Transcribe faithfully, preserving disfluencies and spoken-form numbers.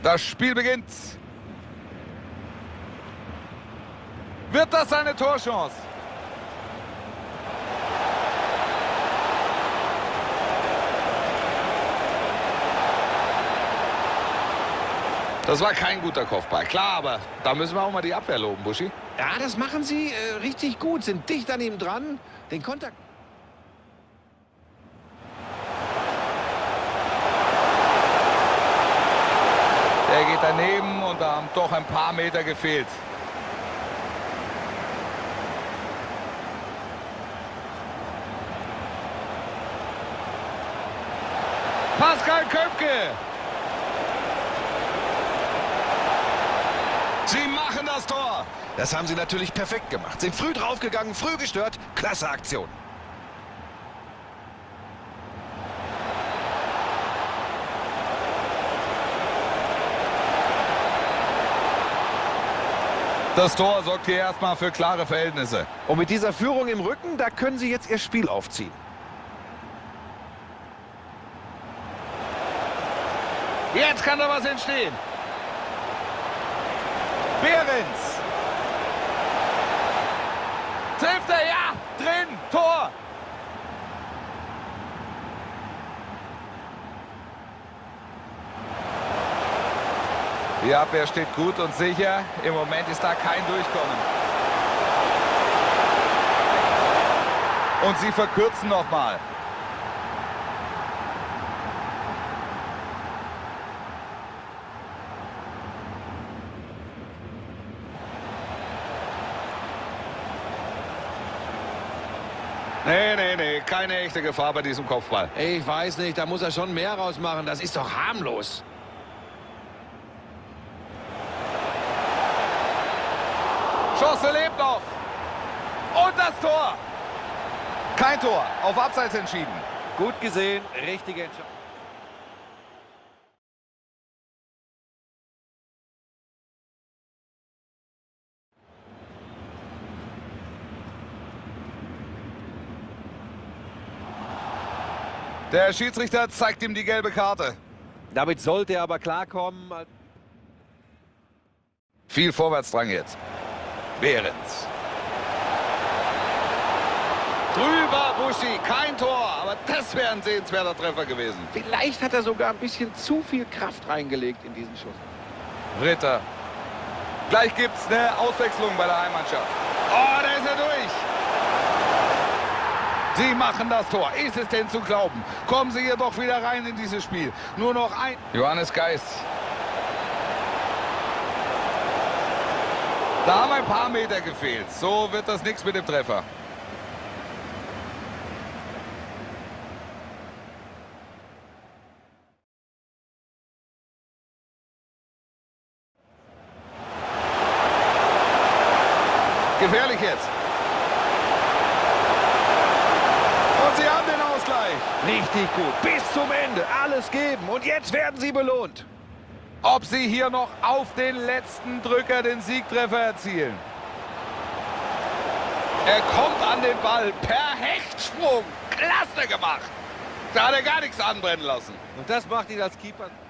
Das Spiel beginnt. Wird das eine Torchance? Das war kein guter Kopfball, klar, aber da müssen wir auch mal die Abwehr loben, Buschi. Ja, das machen sie äh, richtig gut, sind dicht an ihm dran, den Kontakt... Der geht daneben und da haben doch ein paar Meter gefehlt. Pascal Köpke. Sie machen das Tor. Das haben sie natürlich perfekt gemacht. Sind früh draufgegangen, früh gestört. Klasse Aktion. Das Tor sorgt hier erstmal für klare Verhältnisse. Und mit dieser Führung im Rücken, da können sie jetzt ihr Spiel aufziehen. Jetzt kann da was entstehen. Behrens. Trifft er, ja, drin, Tor. Die Abwehr steht gut und sicher. Im Moment ist da kein Durchkommen. Und sie verkürzen nochmal. Nee, nee, nee, keine echte Gefahr bei diesem Kopfball. Ich weiß nicht, da muss er schon mehr rausmachen. Das ist doch harmlos. Chance lebt noch. Und das Tor. Kein Tor, auf Abseits entschieden. Gut gesehen, richtige Entscheidung. Der Schiedsrichter zeigt ihm die gelbe Karte. Damit sollte er aber klarkommen. Viel Vorwärtsdrang jetzt. Behrens. Drüber, Buschi, kein Tor, aber das wäre ein sehenswerter Treffer gewesen. Vielleicht hat er sogar ein bisschen zu viel Kraft reingelegt in diesen Schuss. Ritter. Gleich gibt's eine Auswechslung bei der Heimmannschaft. Oh, da ist er durch. Sie machen das Tor. Ist es denn zu glauben? Kommen Sie hier doch wieder rein in dieses Spiel. Nur noch ein... Johannes Geist. Da haben ein paar Meter gefehlt. So wird das nichts mit dem Treffer. Gefährlich jetzt. Und sie haben den Ausgleich. Richtig gut. Bis zum Ende. Alles geben. Und jetzt werden sie belohnt. Ob sie hier noch auf den letzten Drücker den Siegtreffer erzielen. Er kommt an den Ball per Hechtsprung. Klasse gemacht. Da hat er gar nichts anbrennen lassen. Und das macht ihn als Keeper...